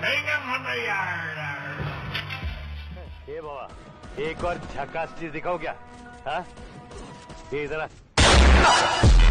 ये बाबा, एक और झकास चीज दिखाओ क्या? हाँ, ये जरा